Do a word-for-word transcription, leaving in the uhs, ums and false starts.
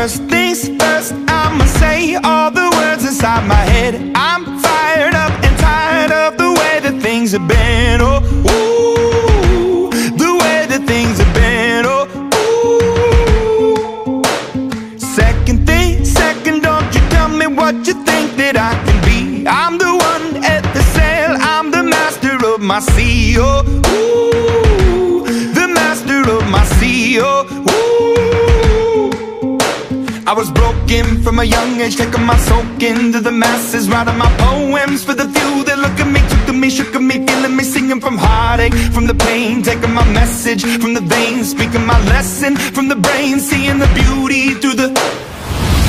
First things first, I'ma say all the words inside my head. I'm fired up and tired of the way that things have been. Oh, ooh, the way that things have been. Oh, ooh. Second thing, second, don't you tell me what you think that I can be. I'm the one at the sail, I'm the master of my sea. Oh, ooh, the master of my sea. Oh, ooh. I was broken from a young age, taking my soak into the masses, writing my poems for the few that look at me, took at me, shook at me, feeling me, singing from heartache, from the pain, taking my message from the veins, speaking my lesson from the brain, seeing the beauty through the